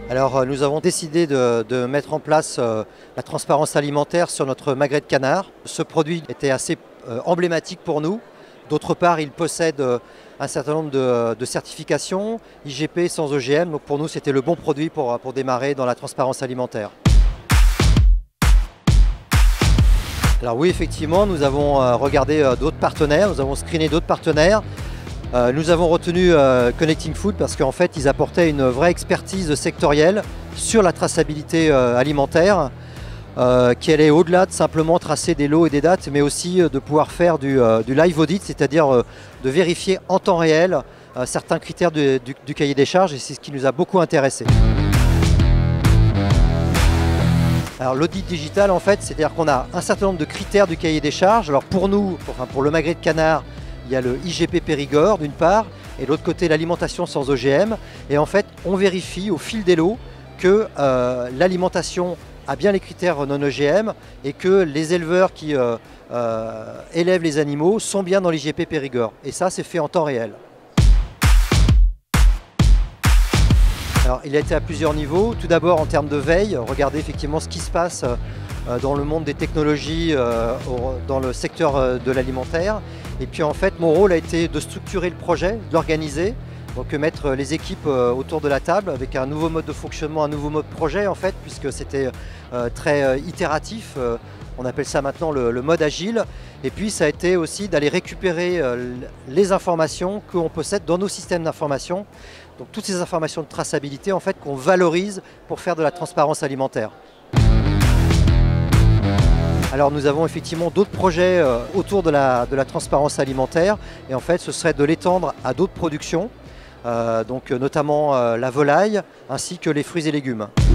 Alors nous avons décidé de mettre en place la transparence alimentaire sur notre magret de canard. Ce produit était assez emblématique pour nous. D'autre part, il possède un certain nombre de certifications, IGP sans OGM, donc pour nous c'était le bon produit pour démarrer dans la transparence alimentaire. Alors oui, effectivement, nous avons regardé d'autres partenaires, nous avons screené d'autres partenaires. Nous avons retenu Connecting Food parce qu'en fait, ils apportaient une vraie expertise sectorielle sur la traçabilité alimentaire, qui allait au-delà de simplement tracer des lots et des dates, mais aussi de pouvoir faire du live audit, c'est-à-dire de vérifier en temps réel certains critères du cahier des charges, et c'est ce qui nous a beaucoup intéressés. Alors l'audit digital, en fait, c'est-à-dire qu'on a un certain nombre de critères du cahier des charges. Alors pour nous, pour le magret de canard, il y a le IGP Périgord d'une part, et de l'autre côté l'alimentation sans OGM. Et en fait, on vérifie au fil des lots que l'alimentation a bien les critères non OGM et que les éleveurs qui élèvent les animaux sont bien dans l'IGP Périgord. Et ça, c'est fait en temps réel. Alors, il a été à plusieurs niveaux. Tout d'abord en termes de veille, regardez effectivement ce qui se passe dans le monde des technologies, dans le secteur de l'alimentaire. Et puis en fait, mon rôle a été de structurer le projet, de l'organiser, donc mettre les équipes autour de la table avec un nouveau mode de fonctionnement, un nouveau mode projet en fait, puisque c'était très itératif. On appelle ça maintenant le mode agile. Et puis ça a été aussi d'aller récupérer les informations qu'on possède dans nos systèmes d'information. Donc toutes ces informations de traçabilité en fait qu'on valorise pour faire de la transparence alimentaire. Alors nous avons effectivement d'autres projets autour de la transparence alimentaire, et en fait ce serait de l'étendre à d'autres productions, donc notamment la volaille ainsi que les fruits et légumes.